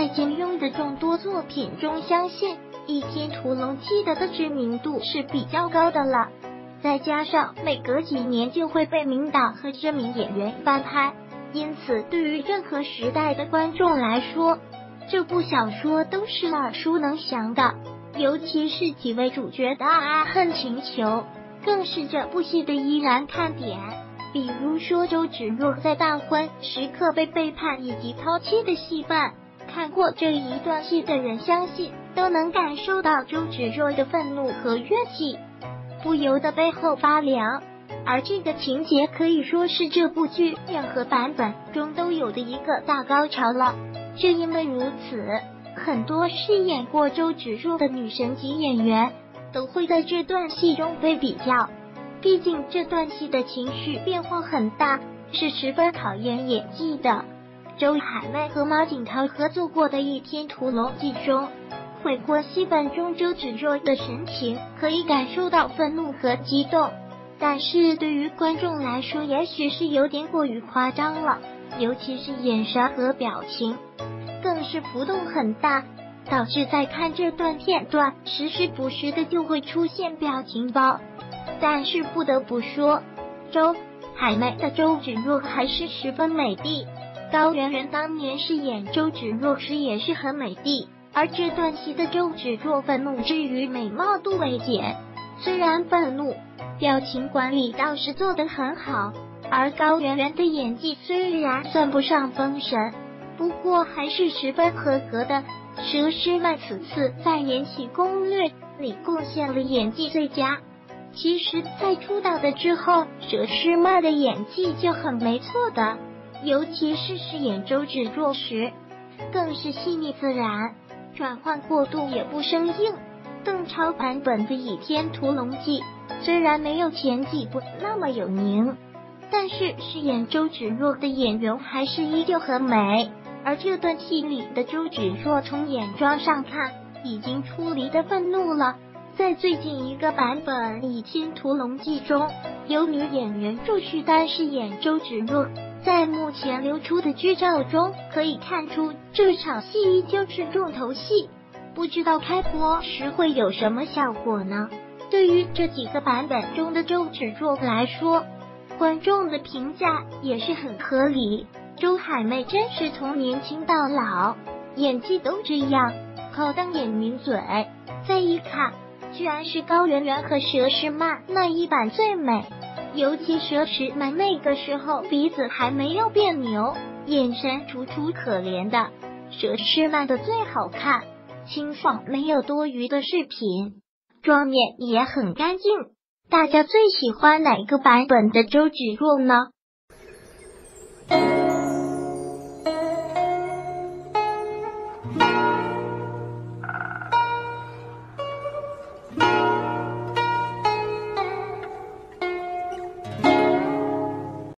金庸的众多作品中，相信《倚天屠龙记》的知名度是比较高的了。再加上每隔几年就会被名导和知名演员翻拍，因此对于任何时代的观众来说，这部小说都是耳熟能详的。尤其是几位主角的爱恨情仇，更是这部戏的依然看点。比如说周芷若在大婚时刻被背叛以及抛弃的戏份，看过这一段戏的人相信都能感受到周芷若的愤怒和怨气，不由得背后发凉。而这个情节可以说是这部剧任何版本中都有的一个大高潮了。正因为如此，很多饰演过周芷若的女神级演员都会在这段戏中被比较，毕竟这段戏的情绪变化很大，是十分考验演技的。周海媚和马景涛合作过的《倚天屠龙记》中，悔过戏本中周芷若的神情可以感受到愤怒和激动，但是对于观众来说也许是有点过于夸张了，尤其是眼神和表情更是浮动很大，导致在看这段片段时时不时的就会出现表情包。但是不得不说，周海媚的周芷若还是十分美丽，高圆圆当年饰演周芷若时也是很美丽，而这段戏的周芷若愤怒之余美貌度未减，虽然愤怒表情管理倒是做得很好，而高圆圆的演技虽然算不上封神，不过还是十分合格的。佘诗曼此次在《延禧攻略》里贡献了演技最佳。其实在出道的之后，佘诗曼的演技就很没错的，尤其是饰演周芷若时更是细腻自然，转换过渡也不生硬。邓超版本的《倚天屠龙记》虽然没有前几部那么有名，但是饰演周芷若的演员还是依旧很美。而这段戏里的周芷若从眼妆上看已经出离的愤怒了。在最近一个版本《倚天屠龙记》中，由女演员祝绪丹饰演周芷若，在目前流出的剧照中可以看出这场戏依旧是重头戏，不知道开播时会有什么效果呢？对于这几个版本中的周芷若来说，观众的评价也是很合理。周海媚真是从年轻到老，演技都这样，口当眼抿嘴。再一看，居然是高圆圆和佘诗曼那一版最美，尤其佘诗曼那个时候鼻子还没有变牛，眼神楚楚可怜的，佘诗曼的最好看，清爽没有多余的饰品，妆面也很干净。大家最喜欢哪个版本的周芷若呢？